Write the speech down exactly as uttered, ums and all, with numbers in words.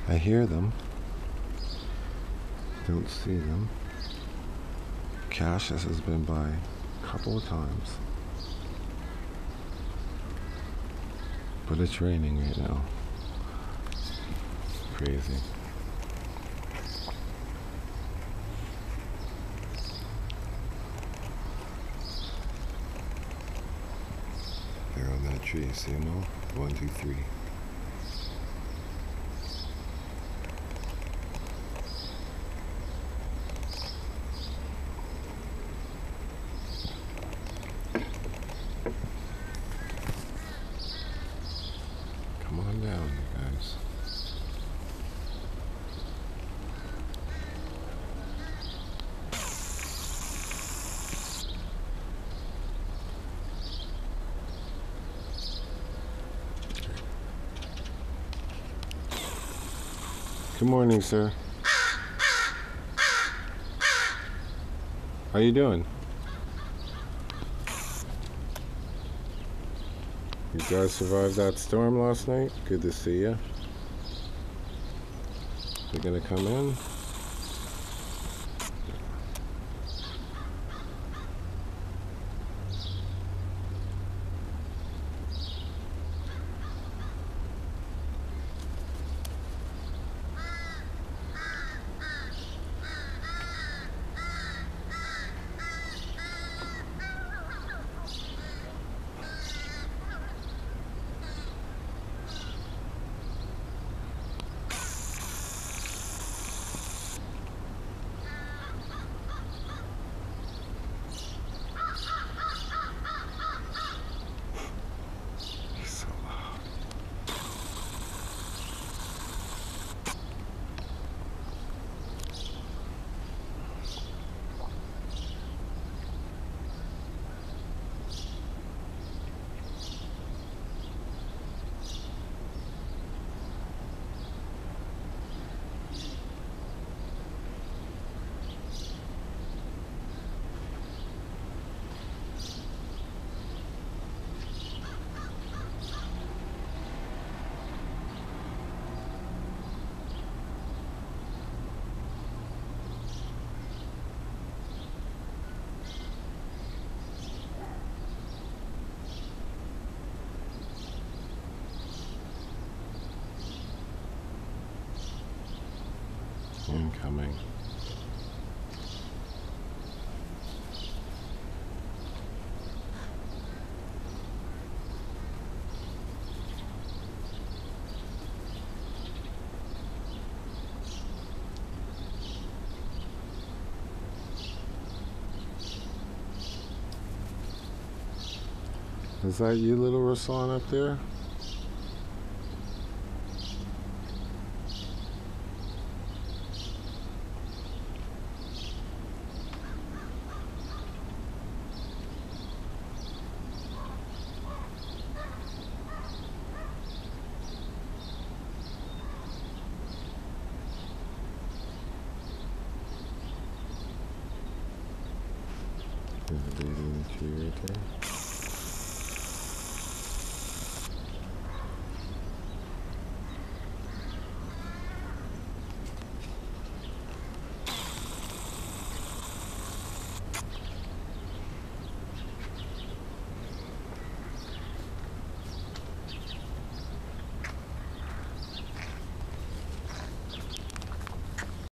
I hear them. Don't see them. Cassius has been by a couple of times. But it's raining right now. Crazy. They're on that tree, see them all? One, two, three. Come on down, you guys. Good morning, sir. How you doing? You guys survived that storm last night? Good to see you. You gonna come in? Incoming. Is that you, little Ruslan, up there? There's a baby in the tree right there.